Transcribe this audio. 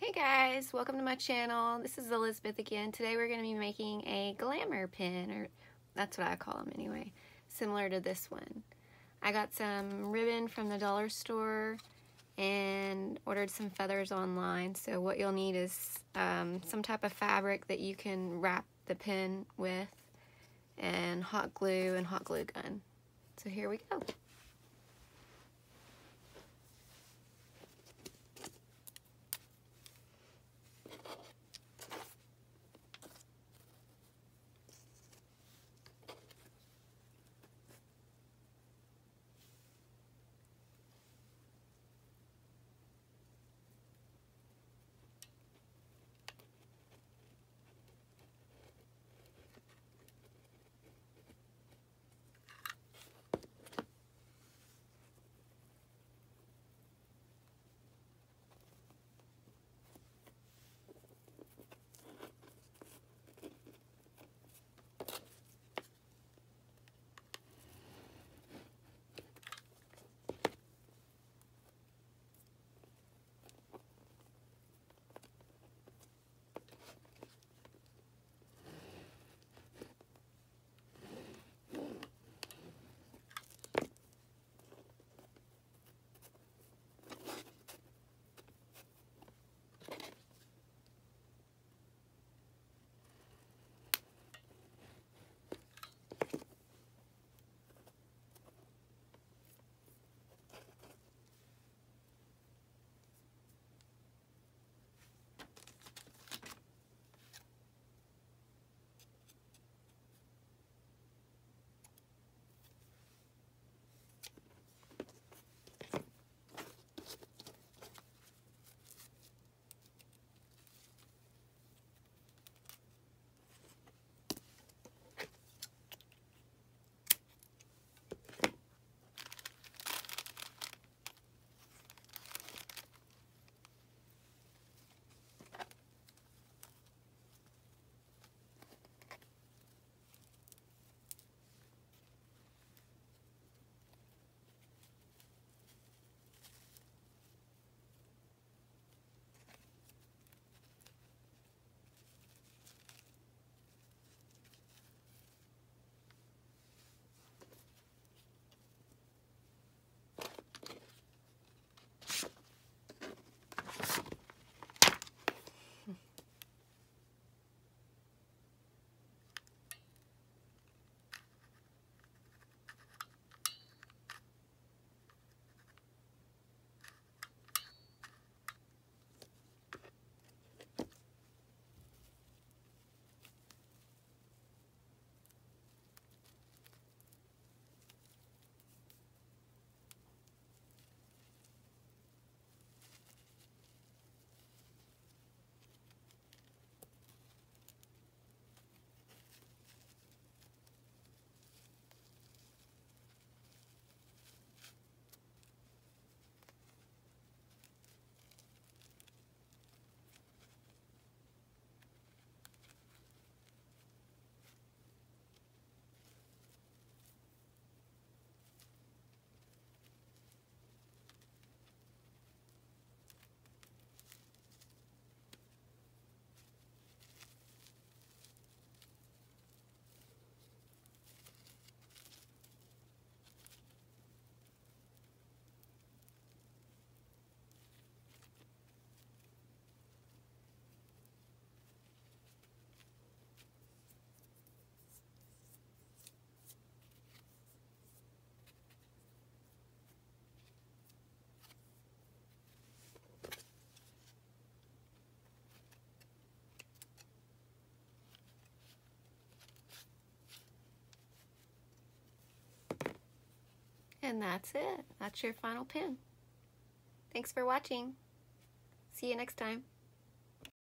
Hey guys, welcome to my channel. This is Elizabeth again. Today we're going to be making a Glamour pin, or that's what I call them anyway, similar to this one. I got some ribbon from the dollar store and ordered some feathers online. So what you'll need is some type of fabric that you can wrap the pin with, and hot glue and hot glue gun. So here we go. And that's it. That's your final pin. Thanks for watching. See you next time.